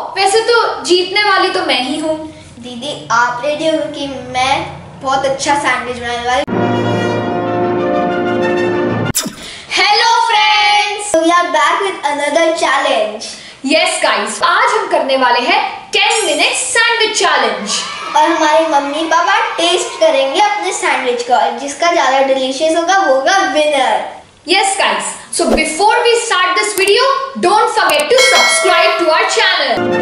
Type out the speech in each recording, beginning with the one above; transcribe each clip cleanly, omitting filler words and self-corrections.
वैसे तो जीतने वाली तो मैं ही हूँ। दीदी आप रेडी हो कि मैं बहुत अच्छा सैंडविच बनाने वाली। Hello friends, we are back with another challenge. Yes guys, आज हम करने वाले हैं 10 मिनट सैंडविच चैलेंज और हमारे मम्मी पापा टेस्ट करेंगे अपने सैंडविच का, जिसका ज्यादा डिलीशियस होगा वो होगा winner. Yes guys, so before we start this video, don't forget to subscribe to our channel.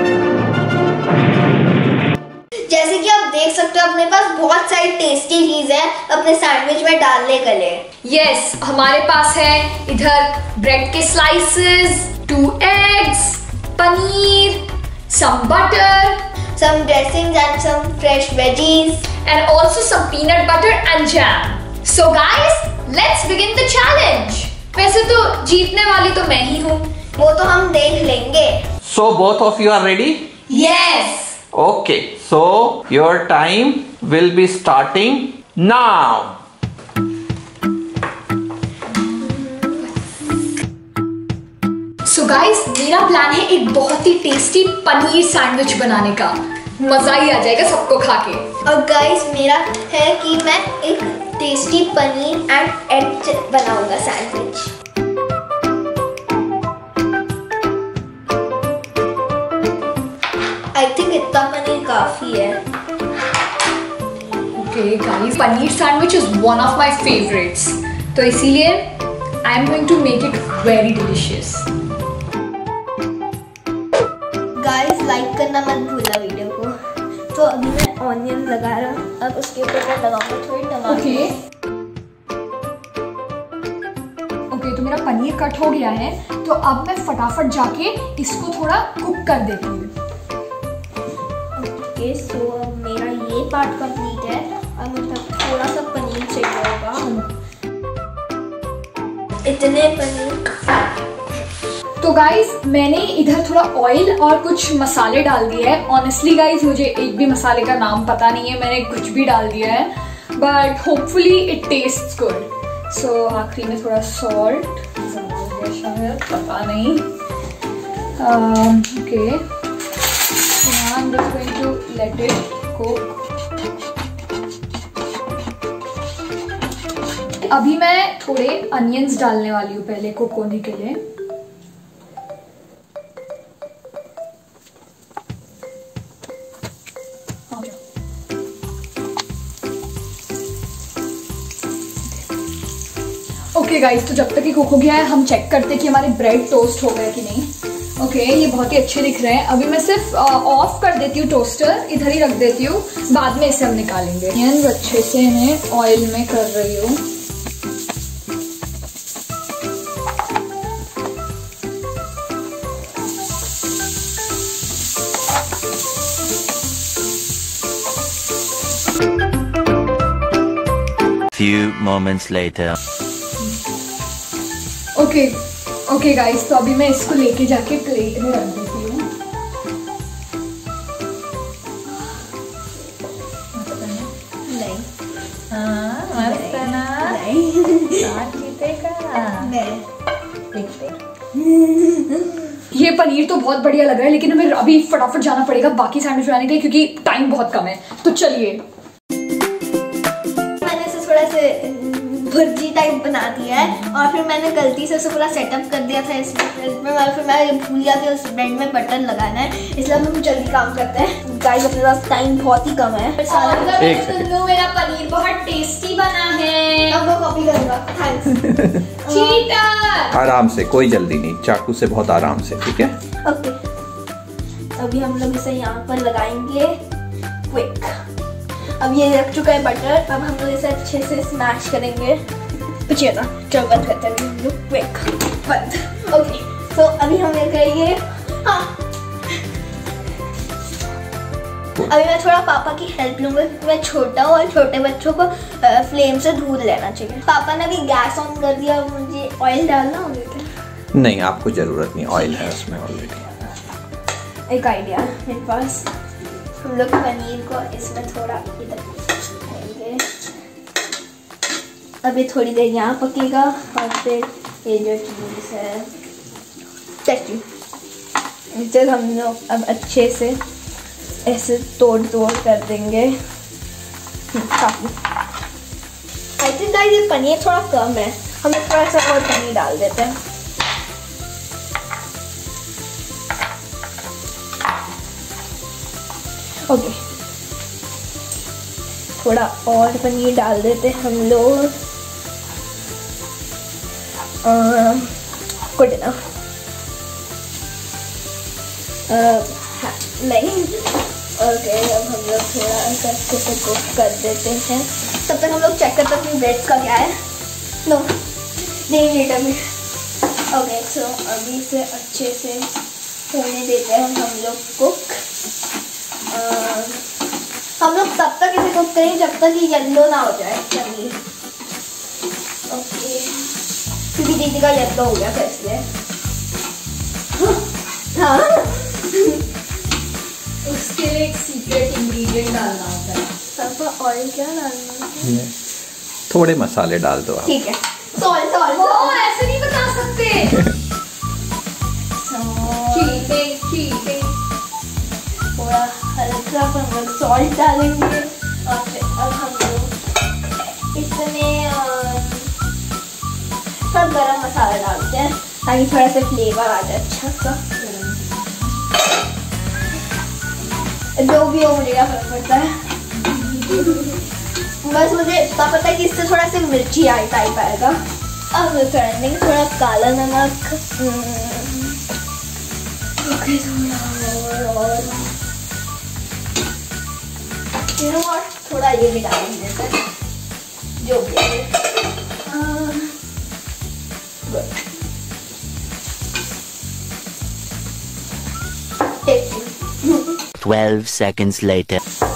जैसे कि आप देख सकते हो अपने पास बहुत सारी टेस्टी चीज है अपने सैंडविच में डालने के लिए। Yes, हमारे पास है इधर ब्रेड के slices, 2 eggs, paneer, some butter, some dressings and some fresh veggies and also some peanut butter and jam. So guys, let's begin the challenge. वैसे तो जीतने वाली तो मैं ही हूँ। वो तो हम देख लेंगे। So both of you are ready? Yes. Okay, so your time will be starting now. So guys, मेरा प्लान है एक बहुत ही टेस्टी पनीर सैंडविच बनाने का। मजा ही आ जाएगा सबको खा के। और गाइस मेरा है कि मैं एक टेस्टी पनीर एंड एग बनाऊंगा सैंडविच। आई थिंक इतना पनीर काफी है। Okay guys, paneer sandwich is one of my favourites, तो इसीलिए I am going to make it very delicious. Guys like करना मत भूलना वीडियो को। तो अभी मैं ऑनियन लगा रहा हूँ, अब उसके ऊपर मैं लगाऊंगा थोड़ी टमाटर। ओके, तो मेरा पनीर कट हो गया है, तो अब मैं फटाफट जाके इसको थोड़ा कुक कर देती हूँ। ओके, सो अब मेरा ये पार्ट कंप्लीट है और मुझे थोड़ा सा पनीर चाहिए होगा। इतने पनीर। तो गाइज मैंने इधर थोड़ा ऑयल और कुछ मसाले डाल दिए हैं। ऑनेस्टली गाइज मुझे एक भी मसाले का नाम पता नहीं है, मैंने कुछ भी डाल दिया है, but hopefully it tastes good. So आखिरी में थोड़ा सॉल्ट, पता नहीं। Okay, I am just going to let it cook. अभी मैं थोड़े अनियंस डालने वाली हूँ पहले कुक होने के लिए। ओके गाइस, तो जब तक ये कुक हो गया है हम चेक करते हैं कि हमारे ब्रेड टोस्ट हो गया कि नहीं। ओके, ये बहुत ही अच्छे दिख रहे हैं। अभी मैं सिर्फ ऑफ कर देती हूँ टोस्टर, इधर ही रख देती हूँ, बाद में इसे हम निकालेंगे। ये अच्छे से इन्हें ऑयल में कर रही हूँ। Few moments later. Okay guys, तो अभी मैं इसको लेके जाके प्लेट में रख देती हूँ। नहीं, मस्त है ना? ये पनीर तो बहुत बढ़िया लग रहा है, लेकिन हमें अभी फटाफट जाना पड़ेगा बाकी सैंडविच बनाने के लिए क्योंकि टाइम बहुत कम है। तो चलिए, मैंने इसे थोड़ा से भुर्जी टाइप बना दिया है और फिर मैंने गलती से उसे पूरा सेटअप कर दिया था इसमें, और फिर मैं भूल गया कि उस ब्रेड में बटन लगाना है, इसलिए हम जल्दी काम करते हैं। गाइस अपने पास टाइम बहुत ही कम है। मेरा पनीर बहुत टेस्टी बना है। अब वो कॉपी करूंगा। थैंक्स। चीटर। आराम से, कोई जल्दी नहीं, चाकू से बहुत आराम से, ठीक है? ओके, अभी हम लोग इसे यहाँ पर लगाएंगे क्विक। अब ये रख चुका है बटर, अब हम लोग इसे अच्छे से स्मैश करेंगे। पीछे ना, चलो बंद करते हैं हम लोग क्विक, बंद। ओके, तो अभी हम ये करेंगे। हाँ, अभी मैं थोड़ा पापा की हेल्प लूंगा क्योंकि मैं छोटा हूँ और छोटे बच्चों को फ्लेम से दूर लेना चाहिए। पापा ने भी गैस ऑन कर दिया, मुझे ऑयल डालना होगा क्या? नहीं, आपको जरूरत नहीं, ऑयल है उसमें ऑलरेडी। एक आइडिया मेरे पास, हम लोग पनीर को इसमें थोड़ा इधर देंगे। अब ये थोड़ी देर यहाँ पकेगा और फिर ये जो चीज़ है इसे हम लोग अब अच्छे से ऐसे तोड़ कर देंगे। काफी आई थिंक गाइस ये पनीर थोड़ा कम है, हम थोड़ा सा और पनीर डाल देते हैं। ओके, थोड़ा और पनीर डाल देते हैं हम लोग। Good enough. नहीं, ओके, अब हम लोग थोड़ा अच्छे से कुक कर देते हैं। तब तक हम लोग चेक करते हैं कि ब्रेड्स का क्या है। नो, नहीं नीट अभी। ओके, सो अभी इसे अच्छे से होने देते हैं हम लोग कुक। हम लोग तब तक इसे कुक करें जब तक ये येलो ना हो जाए पनीर। ओके, क्योंकि दीदी का येलो हो गया था इसलिए। हाँ उसके लिए एक सीक्रेट इंग्रेडिएंट डालना होता है। सब ऑयल क्या डालना है? थोड़े मसाले डाल दो आप। ठीक है, सॉल्ट ऐसे नहीं बता सकते। चीटिंग। थोड़ा हल्का सा हम लोग सॉल्ट डालेंगे और फिर अब हम लोग इसमें सब गरम मसाला डालते हैं ताकि थोड़ा सा फ्लेवर आ जाए अच्छा सा। जो भी हो मुझे क्या फर्क पड़ता है, बस मुझे इतना पता है कि इससे थोड़ा सा मिर्ची टाइप आएगा। अब कर देंगे थोड़ा काला नमक, और थोड़ा ये भी डाल देते जो भी है। 12 seconds later.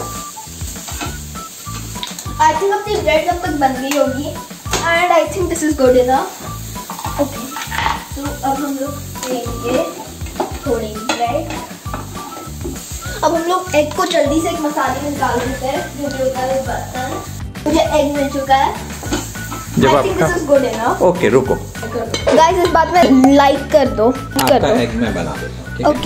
I think अपनी ब्रेड अब तक बन गई होगी and I think this is good enough. Okay, तो अब हम लोग लेंगे थोड़ी ब्रेड। अब हम लोग एग को जल्दी से एक मसाले में डाल देते हैं जो भी होता है बर्तन। मुझे एग मिल चुका है। I think this is good enough. Okay, रुको गाइस, इस बात में लाइक कर दो। आपका एग मैं बना देता हूँ। ओके,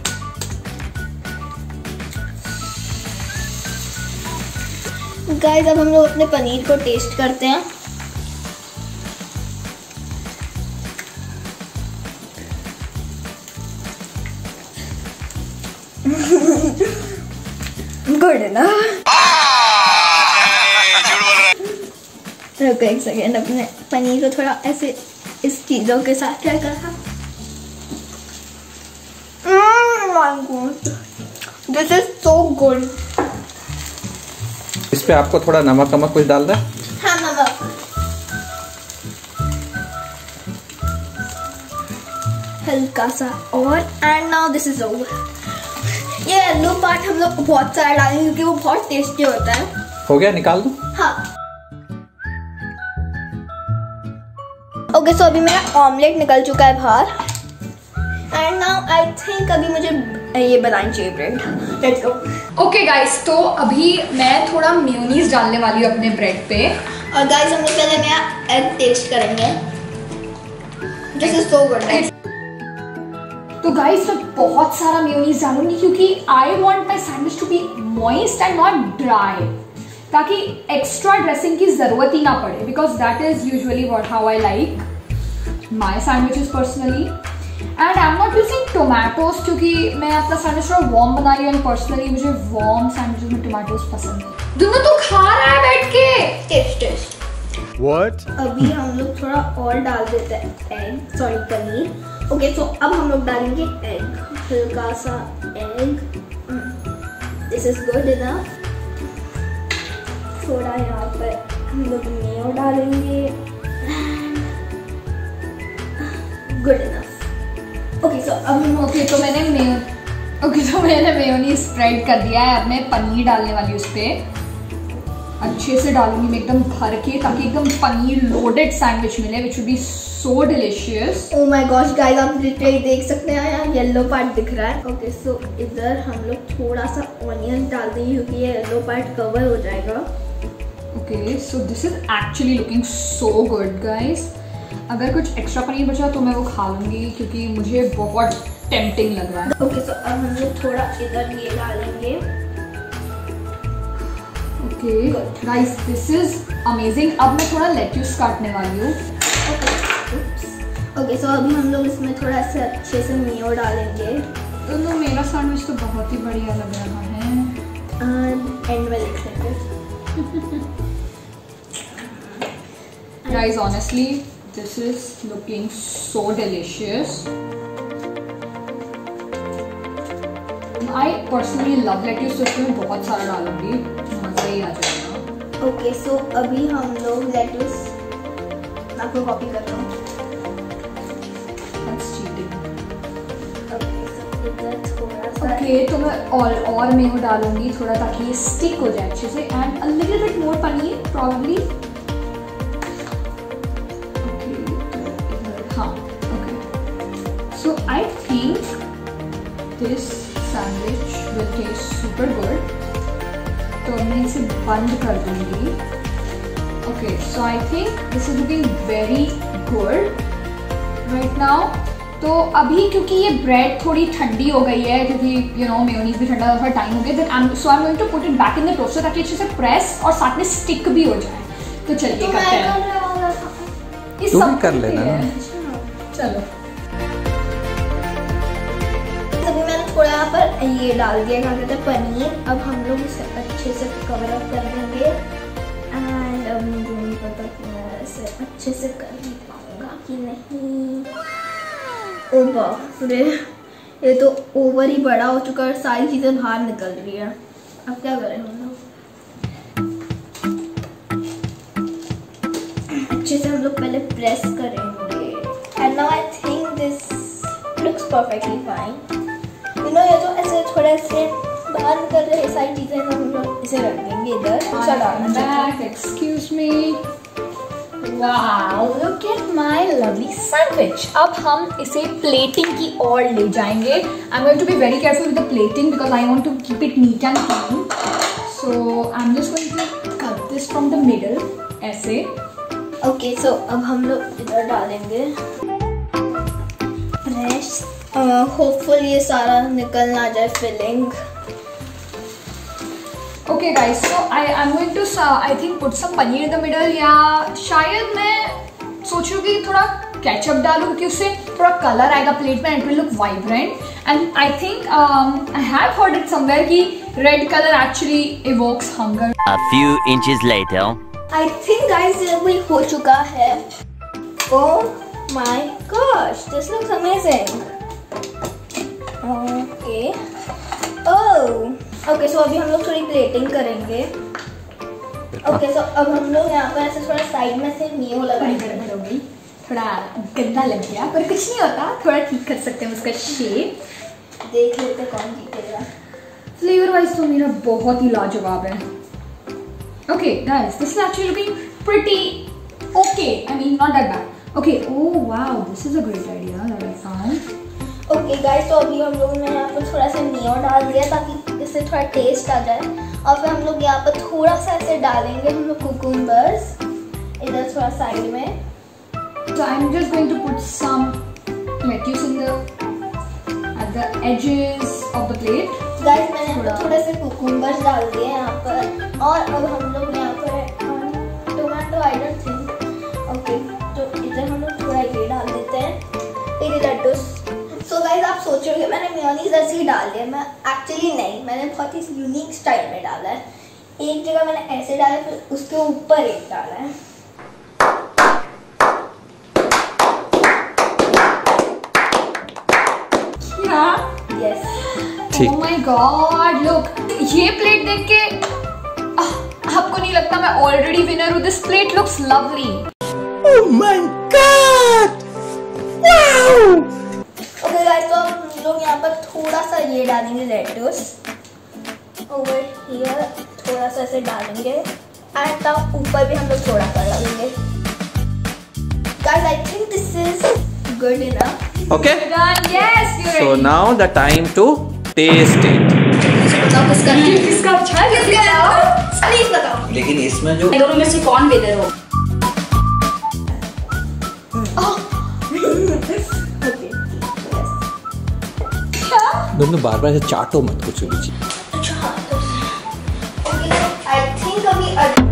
गाइस अब हम लोग अपने पनीर को टेस्ट करते हैं। गुड ना? रुको एक सेकेंड, अपने पनीर को थोड़ा ऐसे इस चीजों के साथ क्या करा। This is so good. इस पे आपको थोड़ा नमक कुछ डाल दे। हाँ, नमक। हल्का सा और and now this is over. ये येलो पार्ट हम लोग बहुत सारा डालेंगे क्योंकि वो बहुत टेस्टी होता है। हो गया, निकाल दो। हाँ, ओके, सो अभी मेरा ऑमलेट निकल चुका है बाहर एंड नाउ आई थिंक अभी मुझे ये बनानी चाहिए bread. Let's go. Okay guys, तो अभी मैं थोड़ा मेयोनीज डालने वाली हूँ अपने ब्रेड पे। और गाइस हम लोग पहले मेरा एग टेस्ट करेंगे। This is so good. तो गाइस मैं बहुत सारा मेयोनीज डालूंगी क्योंकि I want my sandwich to be moist and not dry, ताकि एक्स्ट्रा ड्रेसिंग की जरूरत ही ना पड़े, because that is usually what how I like my sandwiches personally. And I am not using tomatoes क्योंकि मैं अपना सैंडविच थोड़ा वार्म बना रही हूँ एंड पर्सनली मुझे वार्म सैंडविचेस में टोमेटोज पसंद है। दोनों तो खा रहा है बैठ के। Taste What? अभी हम लोग थोड़ा और डाल देते हैं एग, सॉरी पनीर। ओके, तो अब हम लोग डालेंगे एग, हल्का सा egg. This is good enough. थोड़ा यहाँ पर हम लोग मेयो डालेंगे। Good enough. ओके, सो अब तो मैंने मेयोनीज स्प्रेड कर दिया है। अब मैं पनीर डालने वाली हूँ उस पर। अच्छे से डालूंगी मैं एकदम भर के, ताकि एकदम पनीर लोडेड सैंडविच मिले, which would be so delicious. Oh my gosh guys, आप लिटरली देख सकते हैं यहाँ येलो पार्ट दिख रहा है। ओके, सो इधर हम लोग थोड़ा सा ऑनियन डाल देंगे क्योंकि ये येलो पार्ट कवर हो जाएगा। Okay, so this is actually looking so good guys. अगर कुछ एक्स्ट्रा पनीर बचा तो मैं वो खा लूंगी क्योंकि मुझे बहुत टेम्पटिंग लग रहा है। ओके सो अब हम लोग थोड़ा इधर ये डालेंगे। Okay guys this is amazing. अब मैं थोड़ा लेट्यूस काटने वाली हूँ। ओके सो अभी हम लोग इसमें थोड़ा सा अच्छे से मेयो डालेंगे। तो मेरा सैंडविच तो बहुत ही बढ़िया लग रहा है। एंड में देख लेंगे। Guys, honestly, this is looking so delicious. I personally love lettuce, तो इसमें बहुत सारा डालूंगी, मजा ही आ जाएगा। ओके सो अभी हम लोग लेट्यूस, मैं आपको कॉपी कर रहा हूँ। ओके तो मैं और मेयो डालूंगी थोड़ा ताकि ये स्टिक हो जाए अच्छे से। And a little bit more paneer probably. हाँ okay so I think this sandwich will taste super good. तो मैं इसे बंद कर दूंगी। Okay so I think this is looking very good right now. तो अभी क्योंकि ये ब्रेड थोड़ी ठंडी हो गई है, क्योंकि यू नो मेयोनीज भी ठंडा थोड़ा टाइम हो गया, then I am going to put it back in the toaster ताकि अच्छे से प्रेस और साथ में स्टिक भी हो जाए। तो चलिए करते हैं। तू भी कर लेना ना। चलो अभी मैंने थोड़ा यहाँ पर ये डाल दिया, क्या कहते हैं, पनीर। अब हम लोग इसे अच्छे से कवर अप कर देंगे। एंड अब मुझे नहीं पता कि मैं इसे अच्छे से कर नहीं पाऊंगा कि नहीं। ओ बाप रे, ये तो ओवर ही बड़ा हो चुका है, सारी चीज़ें बाहर निकल रही है। अब क्या करें हम लोग? अच्छे से हम लोग पहले प्रेस करेंगे। And now I think this looks perfectly fine. You know ये तो ऐसे थोड़े से बाहर निकल रहे सारी चीज़ें, हम लोग इसे रख देंगे इधर। चलो excuse me. Wow look at my lovely sandwich. अब हम इसे प्लेटिंग की ओर ले जाएंगे। I am going to be very careful with the plating because I want to keep it neat and clean. So I am just going to cut this from the middle ऐसे। ओके सो अब हम लोग इधर डालेंगे फ्रेश। होपफुल ये सारा निकल ना जाए filling. Okay guys, so I'm going to I think put some paneer in the middle, या शायद मैं सोच रही हूँ कि थोड़ा केचप डालूँ क्योंकि उससे थोड़ा कलर आएगा प्लेट में, it will look vibrant. And I think I have heard it somewhere कि red color actually evokes hunger. A few inches later. I think guys ये भी हो चुका है। Oh my gosh, this looks amazing. Okay. Oh. Okay so अभी हम लोग थोड़ी प्लेटिंग करेंगे। ओके सो अब हम लोग यहाँ पर ऐसे थोड़ा साइड में से मेयो लगाएंगे। थोड़ा गंदा लग गया पर कुछ नहीं होता, थोड़ा ठीक कर सकते हैं उसका शेप। देख लेते कौन जीतेगा। फ्लेवर वाइज तो मेरा बहुत ही लाजवाब है। Okay guys this is actually looking pretty okay, I mean not that bad. Okay oh wow this is a great idea that I found. Okay guys तो अभी हम लोगों ने यहाँ पर थोड़ा सा मेयो डाल दिया ताकि इससे थोड़ा टेस्ट आ जाए। और फिर हम लोग यहाँ पर थोड़ा सा ऐसे डालेंगे हम लोग कुकुम्बर्स इधर थोड़ा साइड में। So I'm just going to put some lettuce in at the edges of the plate. Guys मैंने यहाँ पर थोड़े से कुकुम्बर्स डाल दिए यहाँ पर। और अब हम लोग यहाँ पर tomato I don't think. Okay तो इधर हम लोग थोड़ा ये डाल देते हैं, फिर लेट्यूस। सो गाइस आप सोचोगे मैंने मेयोनीज ऐसे ही डाल दिया, मैं एक्चुअली नहीं, मैंने बहुत ही यूनिक स्टाइल में डाला है। एक जगह मैंने ऐसे डाला फिर उसके ऊपर एक डाला है। Yes Oh my God, look, ये प्लेट देख के आपको नहीं लगता मैं ऑलरेडी विनर हूँ? This plate looks lovely. Oh my God! Wow! Okay guys तो हम लोग यहाँ पर थोड़ा सा ये डालेंगे लेट्यूस ओवर हियर, थोड़ा सा ऐसे डालेंगे एंड तब ऊपर भी हम लोग थोड़ा सा डालेंगे। Guys I think this is good enough. Okay. Yes, you're So ready. now the time to taste it. बताओ किसका अच्छा है किसका? प्लीज बताओ। लेकिन इसमें जो दोनों में से कौन बेहतर हो? दोनों बार बार ऐसे चाटो मत कुछ भी चीज। अच्छा हाँ, तो ओके आई थिंक अभी